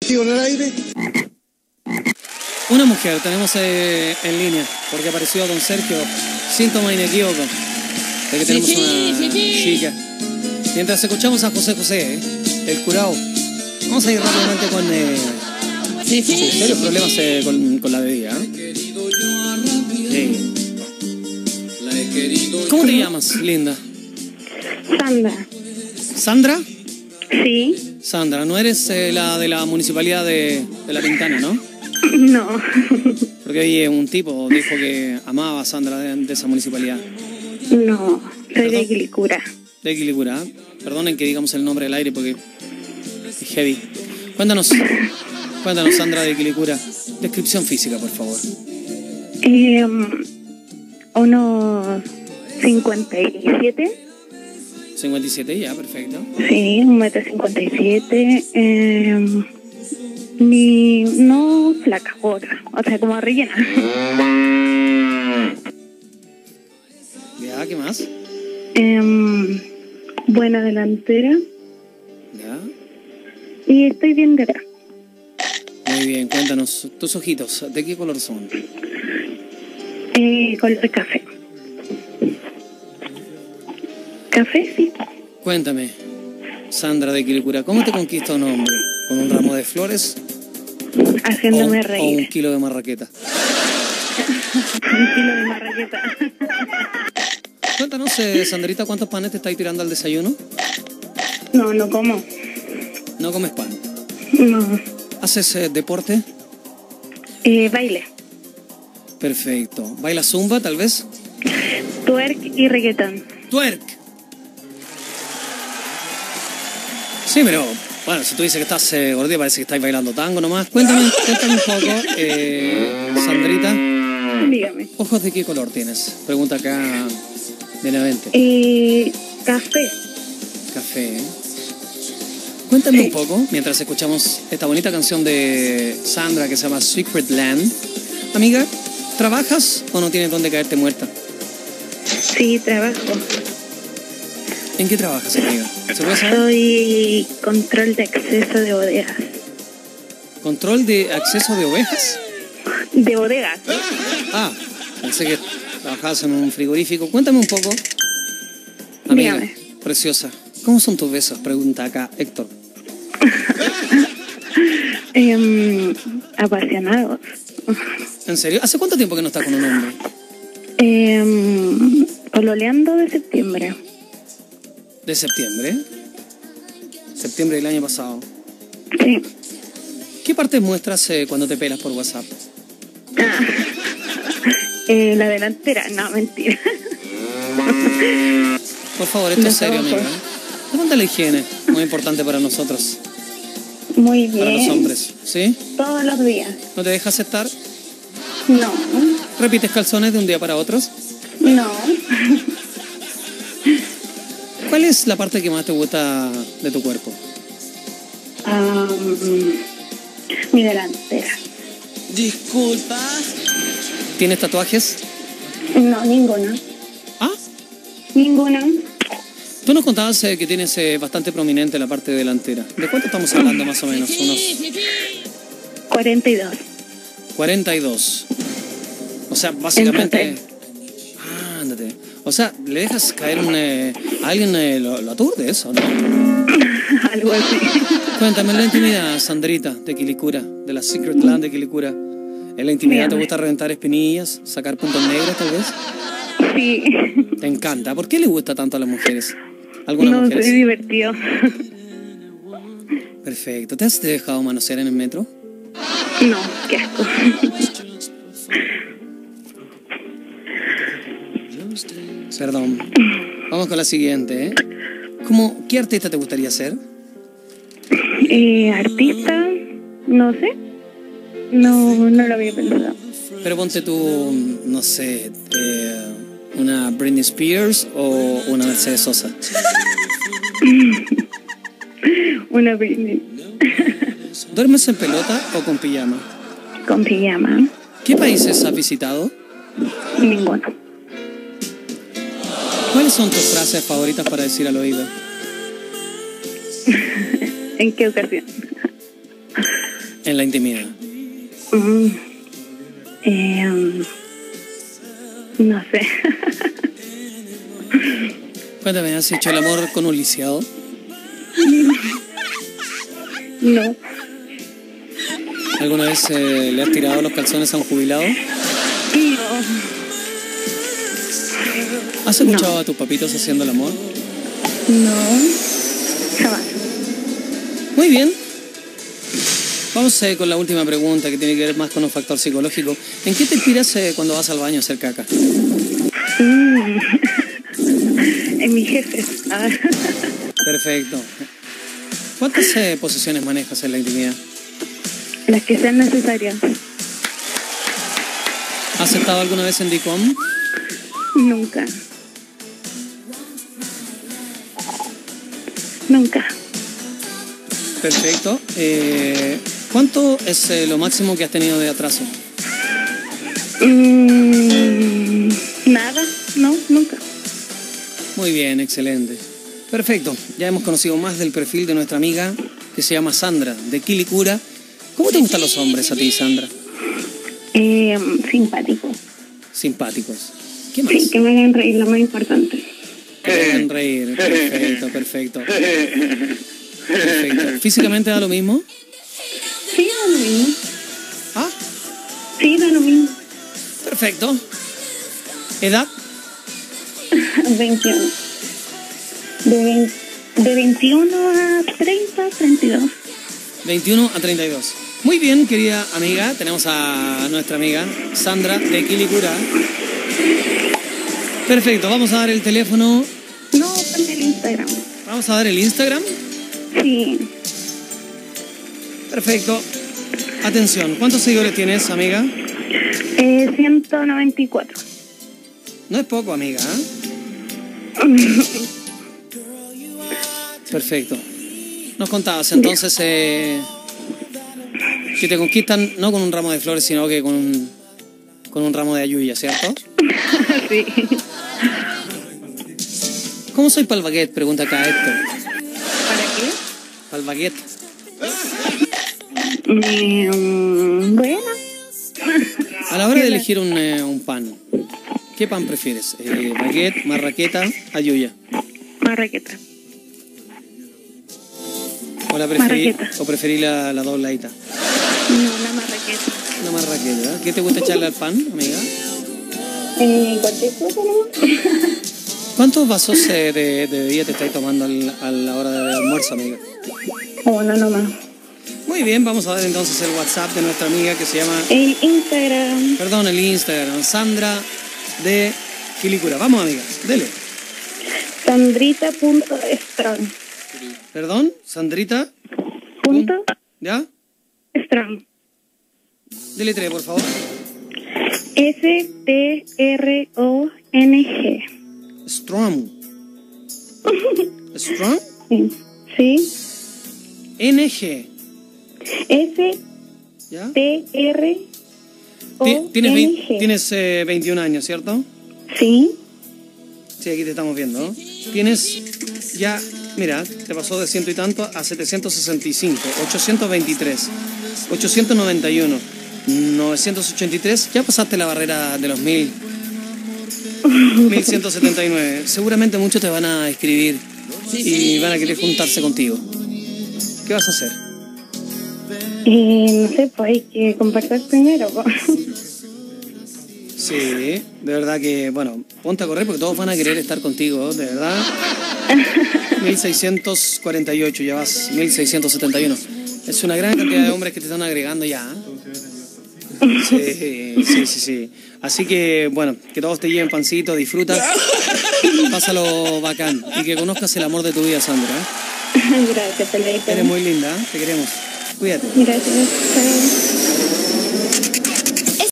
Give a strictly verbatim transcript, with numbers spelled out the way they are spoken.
en el aire. Una mujer tenemos eh, en línea, porque apareció don Sergio, síntoma inequívoco de que tenemos una chica. Mientras escuchamos a José José, eh, el curao, vamos a ir rápidamente con eh, sí, sí. serios problemas eh, con, con la bebida. ¿eh? Sí. ¿Cómo te llamas, linda? Sandra. ¿Sandra? Sí. Sandra, no eres eh, la de la municipalidad de, de La Pintana, ¿no? No. Porque ahí un tipo dijo que amaba a Sandra de, de esa municipalidad. No, soy de Quilicura. De Quilicura. Perdonen que digamos el nombre del aire porque es heavy. Cuéntanos, cuéntanos, Sandra de Quilicura. Descripción física, por favor. Eh, unos cincuenta y siete. cincuenta y siete, ya, perfecto. Sí, un metro cincuenta y siete. Eh, ni, no flaca, gorda. O sea, como rellena. Ya, ¿qué más? Eh, buena delantera. Ya. Y estoy bien de atrás. Muy bien, cuéntanos, tus ojitos, ¿de qué color son? Eh, color café. Café, sí. Cuéntame, Sandra de Quilicura, ¿cómo te conquista un hombre? ¿Con un ramo de flores? Haciéndome o, reír. ¿O un kilo de marraqueta? Un kilo de marraqueta. Cuéntanos, eh, Sandrita, ¿cuántos panes te estáis tirando al desayuno? No, no como. ¿No comes pan? No. ¿Haces eh, deporte? Eh, baile. Perfecto. ¿Bailas zumba, tal vez? Twerk y reggaetón. ¡Twerk! Sí, pero, bueno, si tú dices que estás eh, gordita, parece que estáis bailando tango nomás. Cuéntame, cuéntame un poco, eh, Sandrita. Dígame. ¿Ojos de qué color tienes? Pregunta acá Benavente. Eh, café. Café. Cuéntame Sí. un poco, mientras escuchamos esta bonita canción de Sandra que se llama Secret Land. Amiga, ¿trabajas o no tienes dónde caerte muerta? Sí, trabajo. ¿En qué trabajas, amiga? ¿Se puede saber? Soy control de acceso de bodegas. ¿Control de acceso de ovejas? De bodegas. Ah, pensé que trabajabas en un frigorífico. Cuéntame un poco, amiga, Dígame. preciosa. ¿Cómo son tus besos? Pregunta acá Héctor. Eh, apasionados. ¿En serio? ¿Hace cuánto tiempo que no estás con un hombre? Eh, pololeando de septiembre. ¿De septiembre? Septiembre del año pasado. Sí. ¿Qué partes muestras eh, cuando te pelas por WhatsApp? Ah. Eh, la delantera, no, mentira. Por favor, esto Los es serio, ojos. amiga. Pregunta la higiene, muy importante para nosotros, Muy para los bien. hombres, ¿sí? Todos los días. ¿No te dejas estar? No. ¿Repites calzones de un día para otro? No. ¿Cuál es la parte que más te gusta de tu cuerpo? Um, mi delantera. Disculpa. ¿Tienes tatuajes? No, ninguna. Ah, Ninguna. tú nos contabas eh, que tienes eh, bastante prominente la parte delantera. ¿De cuánto estamos hablando más o menos? Unos cuarenta y dos. cuarenta y dos. O sea, básicamente... En Ah, ándate. O sea, ¿le dejas caer un, eh, a alguien, eh, lo, lo aturde eso, no? Algo así. Cuéntame, en la intimidad, Sandrita, de Quilicura, de la Secret Land de Quilicura. ¿En la intimidad te Dígame. gusta reventar espinillas, sacar puntos negros, tal vez? Sí. Te encanta. ¿Por qué le gusta tanto a las mujeres? ¿Algunas No, mujeres? soy divertido. Perfecto. ¿Te has dejado manosear en el metro? No, qué asco. Perdón. Vamos con la siguiente, ¿eh? ¿Cómo, ¿Qué artista te gustaría ser? Eh, artista, no sé. No, no lo había pensado. Pero ponte tú, no sé, eh, una Britney Spears o una Mercedes Sosa. Una Britney. ¿Duermes en pelota o con pijama? Con pijama. ¿Qué países has visitado? Ninguno. ¿Cuáles son tus frases favoritas para decir al oído? ¿En qué ocasión? en la intimidad? Mm, eh, no sé. Cuéntame, ¿has hecho el amor con un lisiado? No. ¿Alguna vez eh, le has tirado los calzones a un jubilado? No. ¿Has escuchado No. a tus papitos haciendo el amor? No. Jamás. Muy bien. Vamos eh, con la última pregunta que tiene que ver más con un factor psicológico. ¿En qué te inspiras eh, cuando vas al baño a hacer caca? Mm. En mi jefe. Ah. Perfecto. ¿Cuántas eh, posiciones manejas en la intimidad? Las que sean necesarias. ¿Has estado alguna vez en D I C O M? Nunca. Nunca. Perfecto. Eh, ¿Cuánto es eh, lo máximo que has tenido de atraso? Mm, nada. No, nunca. Muy bien, excelente. Perfecto. Ya hemos conocido más del perfil de nuestra amiga que se llama Sandra, de Quilicura. ¿Cómo te gustan los hombres a ti, Sandra? Eh, simpático. Simpáticos. ¿Qué más? Sí, que me hagan reír, lo más importante. Que te hagan reír. Perfecto, perfecto. Perfecto. ¿Físicamente da lo mismo? Sí, da lo mismo. Ah, Sí, da lo mismo. perfecto. ¿Edad? veintiuno. De, veinte, de veintiuno a treinta, treinta y dos. veintiuno a treinta y dos. Muy bien, querida amiga. Tenemos a nuestra amiga Sandra de Quilicura. Perfecto, vamos a dar el teléfono. No, con el Instagram. Vamos a dar el Instagram. Sí. Perfecto. Atención, ¿cuántos seguidores tienes, amiga? Eh, ciento noventa y cuatro. No es poco, amiga, ¿eh? Perfecto. Nos contabas entonces eh, que te conquistan no con un ramo de flores, sino que con un, con un ramo de ayuya, ¿cierto? Sí. ¿Cómo soy pa'l baguette? Pregunta acá Héctor. ¿Para qué? Pa'l baguette. Eh, um, bueno. A la hora de elegir un, eh, un pan, ¿qué pan prefieres? Eh, ¿Baguette, marraqueta, ayuya? Marraqueta. ¿O la preferí, Marraqueta. o preferí la, la dobladita? No, la marraqueta. La marraqueta. ¿Qué te gusta echarle al pan, amiga? Eh, cualquier cosa, ¿no? ¿Cuántos vasos eh, de, de bebida te estáis tomando al- a la hora de almuerzo, amiga? Bueno, no más. Muy bien, vamos a ver entonces el WhatsApp de nuestra amiga que se llama... El Instagram. Perdón, el Instagram. Sandra de Quilicura. Vamos, amiga. Dele. Sandrita punto strong. Perdón, Sandrita. Punto ¿Ya? strong. Dele tres, por favor. S T R O N G. Strong. Strong. Sí. Sí. N G. S ¿Ya? T R O Ti- Tienes, N vein- G. tienes eh, veintiún años, ¿cierto? Sí. Sí, aquí te estamos viendo, ¿no? Tienes ya, mira, te pasó de ciento y tanto a setecientos sesenta y cinco, ochocientos veintitrés, ochocientos noventa y uno, novecientos ochenta y tres, ya pasaste la barrera de los mil, mil ciento setenta y nueve. Seguramente muchos te van a escribir y van a querer juntarse contigo. ¿Qué vas a hacer? Eh, no sé, pues hay que conversar primero. po. Sí, de verdad que, bueno, ponte a correr porque todos van a querer estar contigo, de verdad. mil seiscientos cuarenta y ocho, ya vas mil seiscientos setenta y uno. Es una gran cantidad de hombres que te están agregando ya. Sí, sí, sí, sí. Así que, bueno, que todos te lleven pancito, disfruta, pásalo bacán y que conozcas el amor de tu vida, Sandra. ¿eh? Gracias, Peladita. Eres muy linda, ¿eh? Te queremos. Cuídate. Gracias. Chao.